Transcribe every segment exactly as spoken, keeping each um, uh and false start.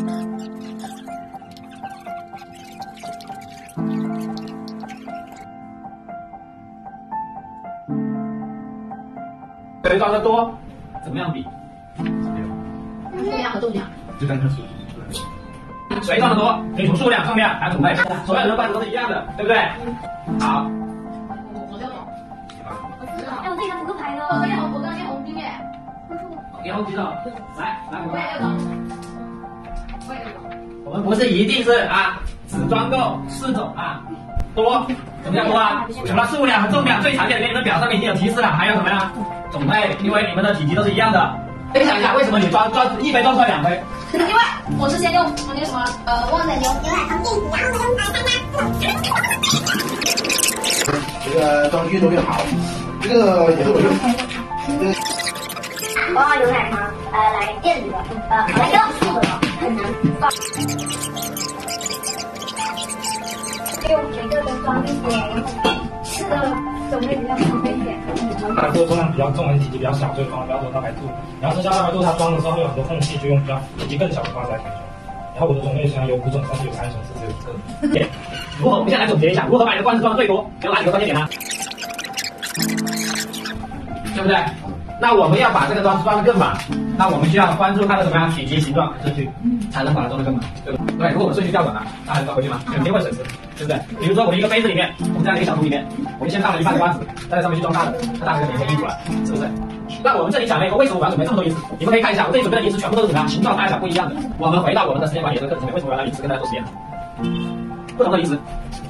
谁装的多，怎么样比？ 数量和重量。 就单看数。 谁装的多，可以从数量、重量还有种类，所有人的罐子都是一样的，对不对？好。 我我就懂。 哎，我这里还扑克牌呢。 我这里红，我这里红丁耶。 给红举手，来来， 我也有懂。我也有懂。 我们不是一定是啊，只装够四种啊，多怎么叫多啊？除了数量和重量最常见的，给你们表上面已经有提示了，还有什么呀？种类，因为你们的体积都是一样的。分享一下为什么你装装一杯装出来两杯？ 因为我是先用那个什么呃旺仔牛牛奶糖定，然后呢用呃三加。 这个装越多越好，这个也是我用。这个我要牛奶糖，呃，来电子的，呃，来一个素的，很难放。用每个都装一点，这个种类比较少一点。 它这个重量比较重，而且体积比较小，所以装了比较多蛋白质。然后增加蛋白质，它装的时候会有很多空隙，就用比较体积更小的罐子来填充。然后我的种类虽然有五种，但是有三种是只有一个。 如何？我们现在来总结一下，如何把你的罐子装的最多？有哪几个关键点呢？对不对？那我们要把这个装装的更满，那我们需要关注它的什么样体积、形状、顺序，才能把它装的更满，对不对？对，如果我们顺序调转了，那还能装回去吗？肯定会损失，对不对？比如说我们一个杯子里面，我们这样一个小壶里面，我们先倒了一半的瓜子，再在上面去装大的，那大的就可以溢出来，是不是？那我们这里讲了以后，为什么我要准备这么多零食？你们可以看一下，我这里准备的零食全部都是什么样？形状、大小不一样的。我们回到我们的时间管理这个课程里面，为什么我要拿零食跟大家做实验？不同的零食。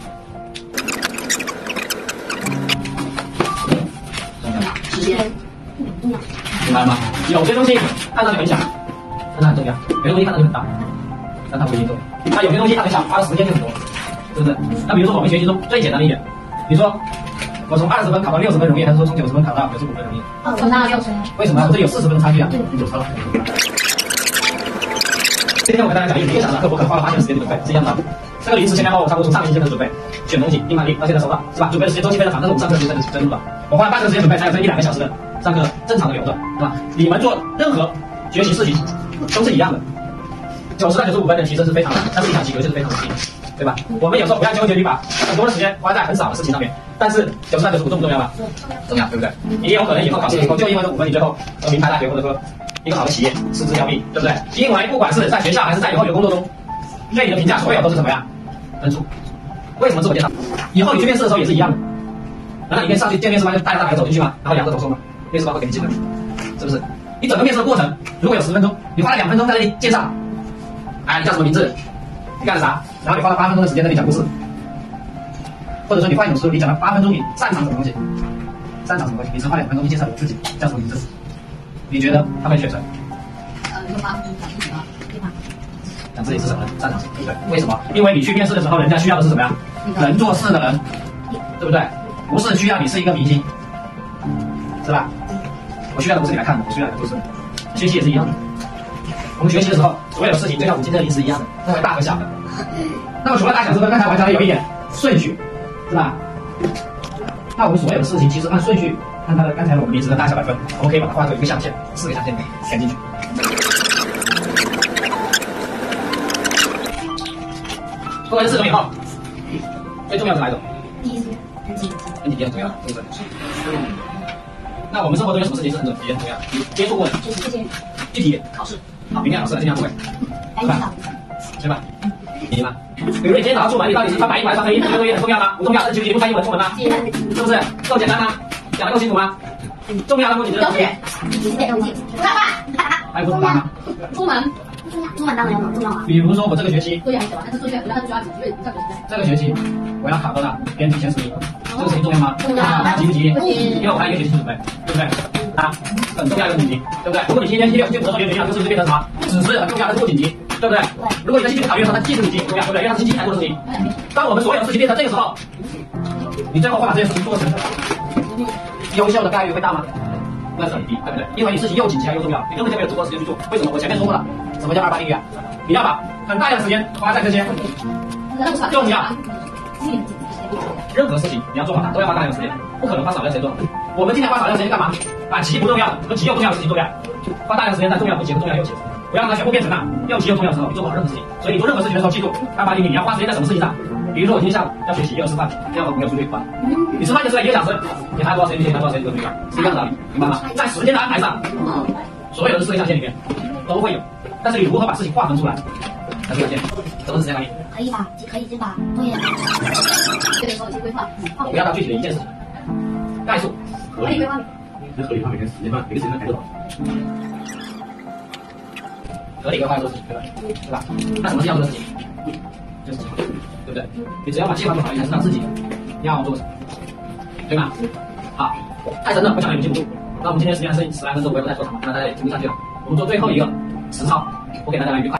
时间。 明白了吗？有些东西看上去很小，但它很重要；有些东西看上去很大，但它不一定重要。那有些东西它很小，花的时间就很多，是不是？那比如说我们学习中最简单的一点，你说我从二十分考到六十分容易，还是说从九十分考到九十五分容易？ 哦，从到六十。 为什么？我这里有四十分的差距啊！有差。今天我跟大家讲一个小时的课，我可能花了八天的时间准备，是一样的。这个零食前面后，我差不多从上个星期开始准备，选东西、订饭订，到现在收到，是吧？准备的时间周期非常长，但是我们上课时间是真入的。我花了八天的时间准备，才有这一两个小时的上课正常的流转，是吧？你们做任何学习事情都是一样的，九十到九十五分的提升是非常难，但是你想及格就是非常容易，对吧？我们有时候不要纠结于把很多的时间花在很少的事情上面，但是九十到九十五重不重要吗？重要，对不对？你有可能以后考试的时候就因为这五分，你最后和名牌大学或者说一个好的企业失之交臂，对不对？因为不管是在学校还是在以后你的工作中，对你的评价所有都是什么呀？分数。为什么自我介绍？以后你去面试的时候也是一样的。难道你可以上去见面试官就带着大牌走进去吗？然后仰着头说吗？面试官会给你记分，是不是？你整个面试的过程如果有十分钟，你花了两分钟在这里介绍，哎，你叫什么名字？你干了啥？然后你花了八分钟的时间在这里讲故事，或者说你换一种思路，你讲了八分钟你擅长什么东西？擅长什么东西？你只花两分钟去介绍你自己叫什么名字？你觉得他会选谁？ 呃，用八分钟讲自己的地方。 讲自己是什么人，擅长什么，对不对？为什么？因为你去面试的时候，人家需要的是什么呀？能做事的人，对不对？不是需要你是一个明星，是吧？我需要的不是你来看的，我需要的都是学习也是一样的。我们学习的时候，所有的事情就像我们今天的零食一样的，分为大和小的。那么除了大小之分，刚才我还讲了有一点顺序，是吧？那我们所有的事情其实按顺序，按它的刚才我们零食的大小来分，我们可以把它画成一个象限，四个象限填进去。做完这四种以后，最重要的是哪一种？ 第一是分级， 分级也很重要，是不是？那我们生活中有什么事情是很重也很重要？你接触过的？ 就是这些具体一点。 考试。 好，明天考试尽量不会， 是吧？ 对吧？你吗？比如你今天早上出门，你到底是穿白衣服还是穿黑衣服？这个东西很重要吗？不重要。但是你不穿英文出门吗？是不是？够简单吗？讲得够清楚吗？重要的问题就是要选，几点钟进？吃饭饭。 还有不重要吗？ 出门。出门当然要考重要嘛。 比如说我这个学期作业还写完，但是作业回来他需要几个月，这个这个学期我要考多少？编辑前十名，这个事情重要吗？ 重要。 那急不急？因为我还有一个学期准备，对不对？啊，很重要一个紧急，对不对？如果你今天星期六、星期五的时候你学校就是变成什么？只是很重要，但是不紧急，对不对？如果你在星期五考虑的时候，它既是紧急重要，对不对？因为它是星期一才做的事情。当我们所有的事情变成这个时候，你最后会把这些事情做成优秀的概率会大吗？那是很低，对不对？因为你事情又紧急又重要，你根本就没有足够时间去做。为什么？我前面说过了，什么叫二八定律啊？你要把很大量的时间花在这些重要。任何事情你要做好它，都要花大量的时间，不可能花少量时间做好。我们今天花少量时间干嘛？把极不重要和极又重要的事情做掉，花大量时间在重要和极不重要又极。 不要让它全部变成了又急又重要的时候，你做不好任何事情。所以你做任何事情的时候，记住大发定力，你要花时间在什么事情上。比如说我今天下午要学习，要吃饭，要和朋友出去玩。你吃饭就吃了一个小时，你还有多少时间去学？还有多少时间去做对吧？是一样的道理，明白吗？在时间的安排上，所有的四个象限里面都会有，但是你如何把事情划分出来？在这个象限，怎么是时间管理？ 可以把可以先把作业这个时候去规划， 不要到具体的一件事情，概述合理合理规划。 这合理化每个时间段，每个时间段排多少？ 合理规划做事情，对吧？对吧？那什么是要做的事情？就是计划，对不对？你只要把计划做好，你才知道自己要做什么，对吗？好，太深了，不想你们记不住。那我们今天时间是十来分钟，我也不再说长了，让大家也听不下去了。我们做最后一个实操，我给大家来一句话。